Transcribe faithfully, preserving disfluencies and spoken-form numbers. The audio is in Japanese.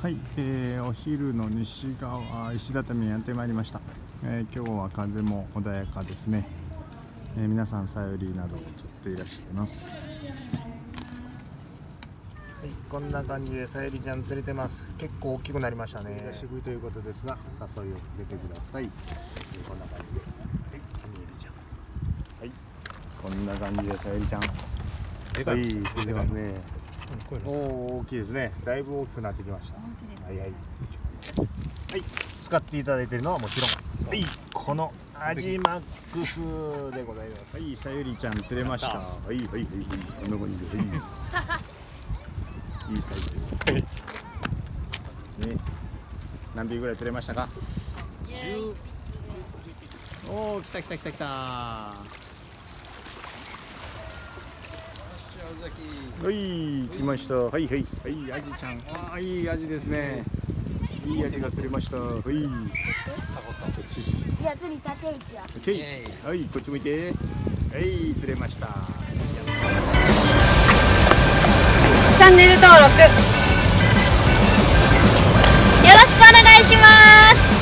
はい、えー、お昼の西側石畳にやってまいりました。えー、今日は風も穏やかですね。えー、皆さんさよりなどを釣っていらっしゃいます。はい、こんな感じでさゆりちゃん釣れてます。結構大きくなりましたね。久しぶりということですが、誘いを出てください。こんな感じで、はい、さゆりちゃん。はい、こんな感じでさゆりちゃん。はい、釣れてますね。おお、大きいですね。だいぶ大きくなってきました。はいはい。はい、使っていただいているのはもちろん、はい、このアジマックスでございます。はい、さゆりちゃん釣れました。はいはいはいはい。こんな感じで、はい。いいサイズです。はい。ね。何匹ぐらい釣れましたか？じゅう。おお、来た来た来た来た。はい、来ました。はいはいはい、アジちゃん。ああ、いいアジですね。いいアジが釣れました。はい。いや、釣り立て位置や。 オッケー。はい、こっち向いて。はい、釣れました。 チャンネル登録よろしくお願いします。